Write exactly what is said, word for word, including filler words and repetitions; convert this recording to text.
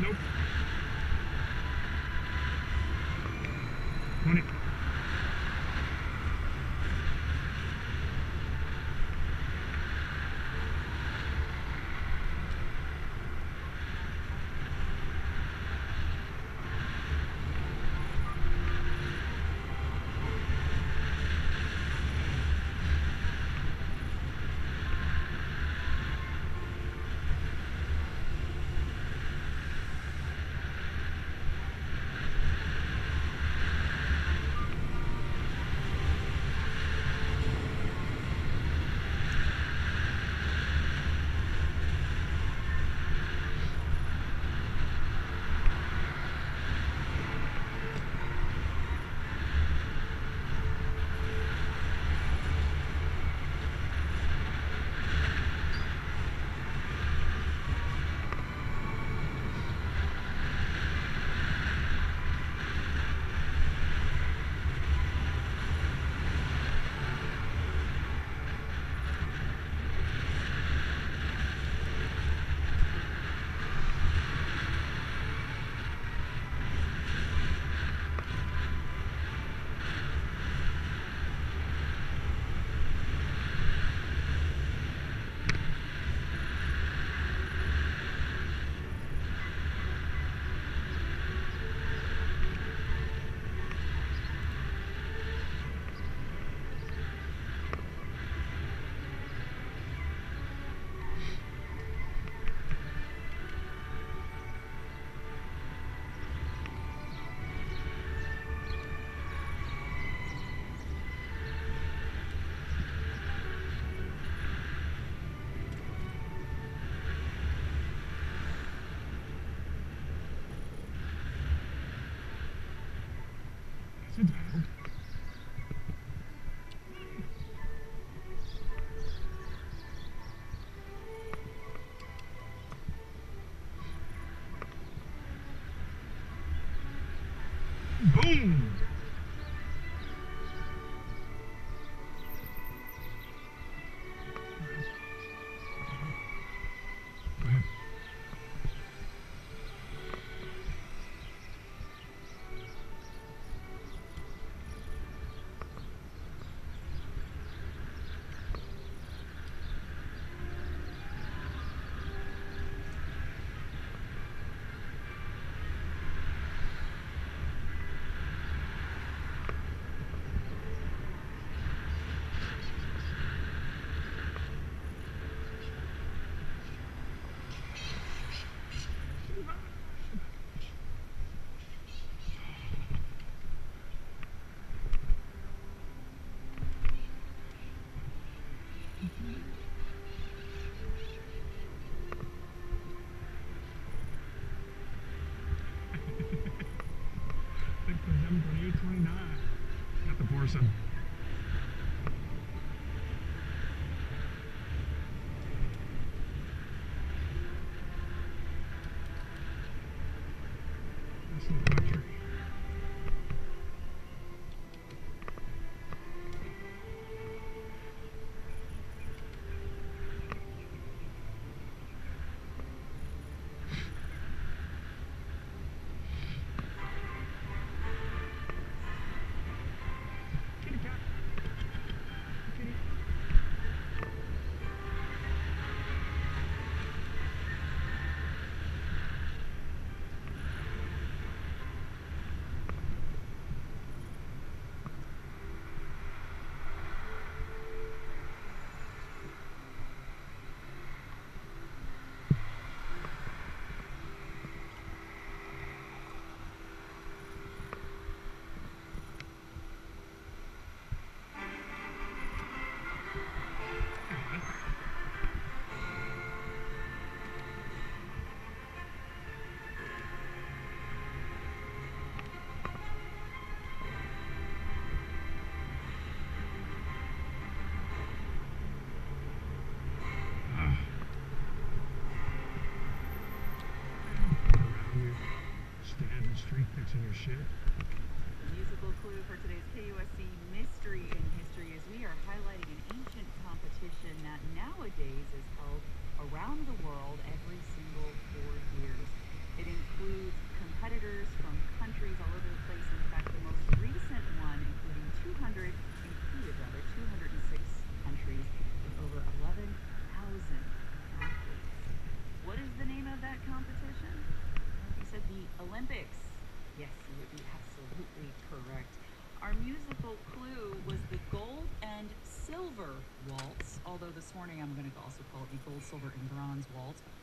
Nope. twenty. That's a dial. Boom! Go ahead. Six to seven twenty-eight twenty-nine. Got the Borson. That's the country. Kitty cat. Kitty. Standing street fixing your shit. Musical clue for today's K U S C Mystery in History is we are highlighting an ancient competition that nowadays is held around the world every single four years. It includes includes competitors from countries all over the place. In fact, the most recent one, including two hundred, included rather, two hundred six countries with over eleven thousand athletes. What is the name of that competition? You said the Olympics. Yes, you would be absolutely correct. Our musical clue was the gold and silver waltz, although this morning I'm going to also call it the gold, silver, and bronze waltz.